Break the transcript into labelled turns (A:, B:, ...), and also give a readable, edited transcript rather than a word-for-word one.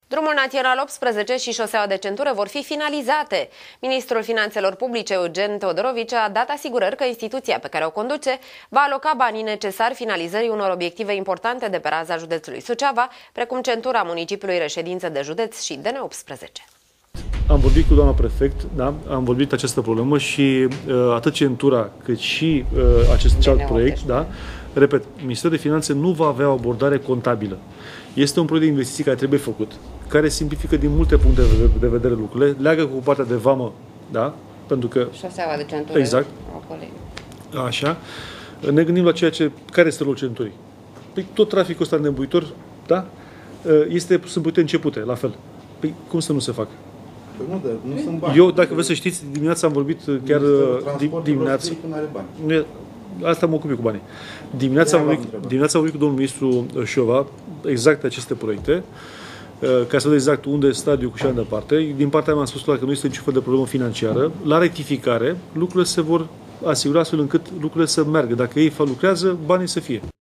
A: Drumul Național 18 și șoseaua de centură vor fi finalizate. Ministrul Finanțelor Publice, Eugen Teodorovici, a dat asigurări că instituția pe care o conduce va aloca banii necesari finalizării unor obiective importante de pe raza județului Suceava, precum centura municipiului reședință de județ și DN18.
B: Am vorbit cu doamna prefect, da? Am vorbit această problemă și atât centura cât și acest cealalt proiect, da? Repet, Ministerul de Finanțe nu va avea o abordare contabilă. Este un proiect de investiții care trebuie făcut, care simplifică din multe puncte de vedere lucrurile, leagă cu partea de vamă, da? Pentru că...
C: șoseaua de centură.
B: Exact. Așa. Ne gândim la care este rolul centurii. Păi tot traficul ăsta nebuitor, da? Sunt putea începute, la fel. Păi cum să nu se facă?
D: Nu sunt bani.
B: Eu, dacă vreți să știți, dimineața am vorbit chiar dimineața. Asta mă ocup eu cu banii. Dimineața am vorbit cu domnul ministru Șova exact aceste proiecte, ca să vedem exact unde este stadiul cu și așa departe. Din partea mea am spus că nu este niciun fel de problemă financiară. La rectificare, lucrurile se vor asigura astfel încât lucrurile să meargă. Dacă ei lucrează, banii să fie.